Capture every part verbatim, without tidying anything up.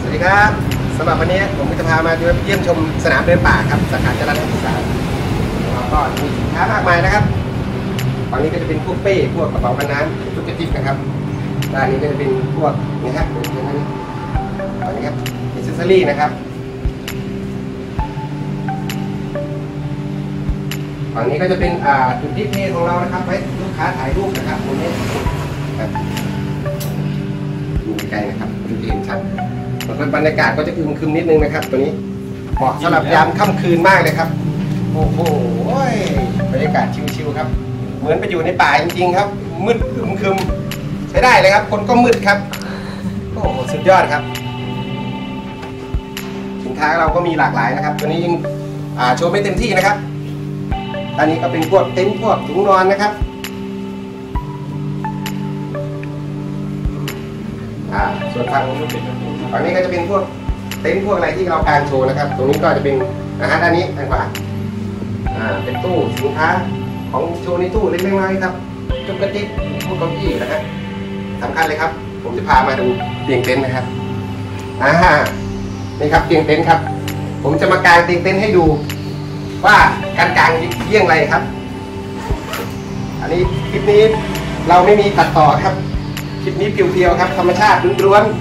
วัสดีครับสำหรับวันนี้ผมจะพามาเยี่ยมชมสนามเดินป่าครับสาขาจรัญศึกษาแล้วก็มีสินค้ามากมายนะครับฝั่งนี้ก็จะเป็นพวกเป้พวกกระเป๋ากันน้ำทุกทิศนะครับด้านนี้ก็จะเป็นพวกนี่ครับเป็นอย่างนี้ฝั่งนี้ครับอิสเซอรี่นะครับฝั่งนี้ก็จะเป็นอ่าจุดดิสเพย์ของเรานะครับไว้ลูกค้าถ่ายรูปนะครับตรงนี้ครับดูไกลๆนะครับดูเห็นชัดบรรยากาศก็จะอึมครึมนิดนึงนะครับตัวนี้เหมาะสำหรับยามค่ำคืนมากเลยครับโอ้โหบรรยากาศชิลๆครับเหมือนไปอยู่ในป่าจริงๆครับมืดอึมครึมใช้ได้เลยครับคนก็มืดครับโอ้โหสุดยอดครับสินค้าเราก็มีหลากหลายนะครับตัวนี้ยังโชว์ไม่เต็มที่นะครับอันนี้ก็เป็นพวกเต็นท์พวกถุงนอนนะครับอ่าส่วนฝั่งฝั่งนี้ก็จะเป็นพวกเต็นท์พวกอะไรที่เราการโชว์นะครับตรงนี้ก็จะเป็นอาหารด้านนี้ทางขวาอ่าเป็นตู้สินค้าของโชว์ในตู้เล็กๆน้อยๆครับจุกกระติกพวกเก้าอี้นะครับสำคัญเลยครับผมจะพามาดูเตียงเต็นท์นะครับอ่านี่ครับเตียงเต็นท์ครับผมจะมากางเตียงเต็นท์ให้ดูว่าการกางเยี่ยงไรครับอันนี้คลิปนี้เราไม่มีตัดต่อครับคลิปนี้เพียวๆครับธรรมชาติล้วน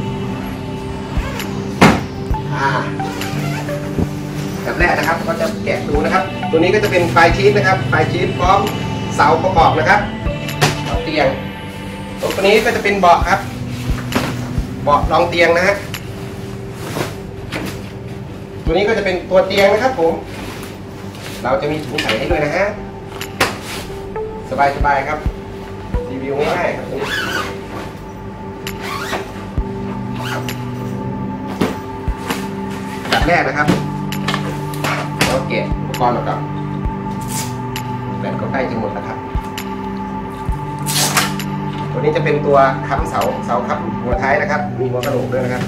ๆอ่าแบบแรกนะครับก็จะแกะดูนะครับตัวนี้ก็จะเป็นไฟชีสนะครับไฟชีสพร้อมเสาประกอบนะครับเตียงตัวนี้ก็จะเป็นเบาะครับเบาะรองเตียงนะฮะตัวนี้ก็จะเป็นตัวเตียงนะครับผมเราจะมีถุงใส่ให้ด้วยนะฮะสบายๆครับรีวิวง่ายๆครับแบบแรกนะครับเราเก็บอุปกรณ์เราก่อนแบตก็ใกล้จะหมดแล้วครับตัวนี้จะเป็นตัวค้ำเสาเสาค้ำหัวท้ายนะครับมีหัวกระโหลกด้วยนะครับ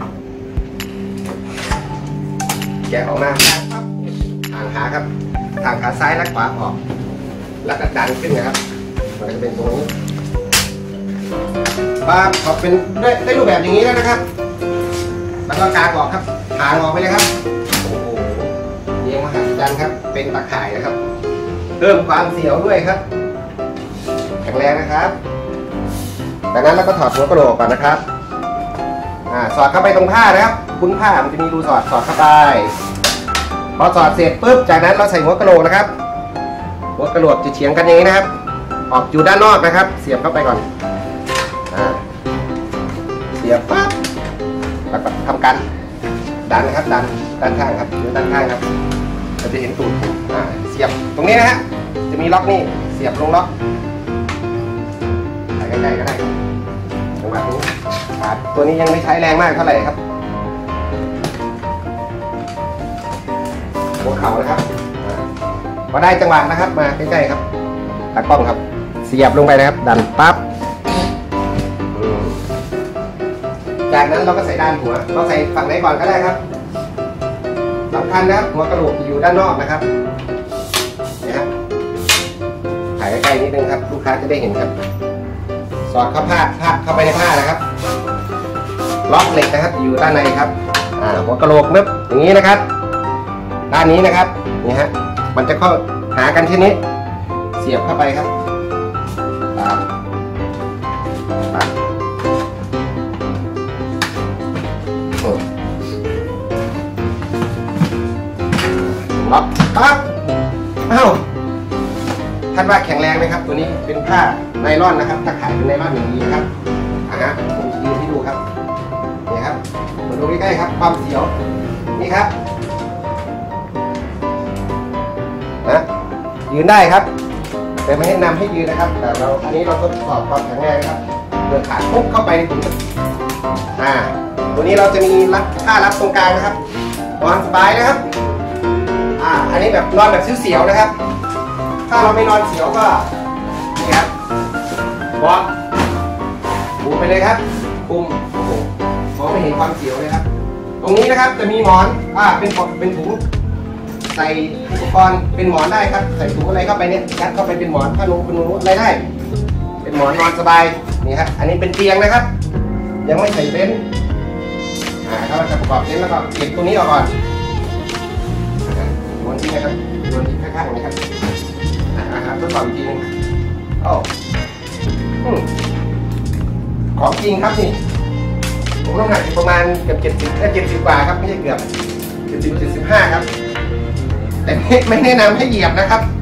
แกะออกมาทางขาครับทางขาซ้ายและขวาออกแล้วก็ดันขึ้นนะครับมันจะเป็นตรงนี้ป้าพอเป็นได้ได้รูปแบบอย่างนี้แล้วนะครับแล้วก็กางออกครับทางออกไปเลยครับโอ้โหเยี่ยมมหัศจรรย์ครับเป็นตะข่ายนะครับเพิ่มความเสียวด้วยครับแข็งแรงนะครับจากนั้นเราก็ถอดหัวกระโหลกก่อนนะครับอ่าสอดเข้าไปตรงผ้านะครับคุ้นผ้ามันจะมีรูสอดสอดเข้าไปพอสอดเสร็จปุ๊บจากนั้นเราใส่หัวกระโหลกนะครับหัวกระโหลกจะเฉียงกันอย่างนี้นะครับออกอยู่ด้านนอกนะครับเสียบเข้าไปก่อนอ่าเสียบปั๊บแล้วก็ทำการดันนะครับดันด้านข้างครับหรือด้านข้างครับเราจะเห็นตูดอ่าเสียบตรงนี้นะฮะจะมีล็อกนี่เสียบลงล็อกใส่ใกล้ๆก็ได้จังหวะนี้ตัวนี้ยังไม่ใช้แรงมากเท่าไหร่ครับหัวเข่านะครับพอได้จังหวะนะครับมาใกล้ๆครับตากล้องครับเสียบลงไปนะครับดันปั๊บจากนั้นเราก็ใส่ด้านหัวเราใส่ฝั่งไหนก่อนก็ได้ครับสำคัญนะครับหัวกระโหลกอยู่ด้านนอกนะครับนะครับถ่ายใกล้ๆนิดนึงครับลูกค้าจะได้เห็นครับสอดเข้าผ้าผ้าเข้าไปในผ้านะครับล็อกเหล็กนะครับอยู่ด้านในครับอ่าหัวกระโหลกนึบอย่างนี้นะครับด้านนี้นะครับนี่ฮะมันจะเข้าหากันที่นี้เสียบเข้าไปครับปั๊บปั๊บล็อกปั๊บเอ้าท่านว่าแข็งแรงไหมครับตัวนี้เป็นผ้าไนล่อนนะครับตะข่ายเป็นไนล่อนอย่างนี้นะครับอ่ะฮะผมจะยืนให้ดูครับนี่ครับมาดูใกล้ๆครับความเสียวนี่ครับนะยืนได้ครับแต่ไม่ให้นำให้ยืนนะครับแต่เราอันนี้เราทดสอบความแข็งแรงครับเดินขาปุ๊บเข้าไปในถุงอ่าตัวนี้เราจะมีรัดผ้ารัดตรงกลางนะครับนอนสบายนะครับอ่าอันนี้แบบนอนแบบเสียวๆนะครับถ้าเราไม่นอนเสียวก็นี่ครับบอลปูไปเลยครับคุมโอ้โหมองไม่เห็นความเสียวเลยครับตรงนี้นะครับจะมีหมอนอ่าเป็นเป็นถุงใส่อุปกรณ์เป็นหมอนได้ครับใส่ถุงอะไรเข้าไปเนี่ยยัดเข้าไปเป็นหมอนผ้านุ่งเป็นนุ่งอะไรได้เป็นหมอนนอนสบายนี่ครับอันนี้เป็นเตียงนะครับยังไม่ใส่เต็นท์อ่าถ้าเราจะประกอบเน้นแล้วก็เก็บตัวนี้ออกก่อนม้วนทิ้งนะครับม้วนทิ้งข้างๆนะครับนะครับทดสอบอีกทีนึงโอ้ของจริงครับนี่ผมน้ำหนักประมาณเกือบเจ็ดสิบแค่เจ็ดสิบกว่าครับไม่ใช่เกือบเจ็ดสิบเจ็ดสิบห้าครับแต่ไม่ไม่แนะนำให้เหยียบนะครับ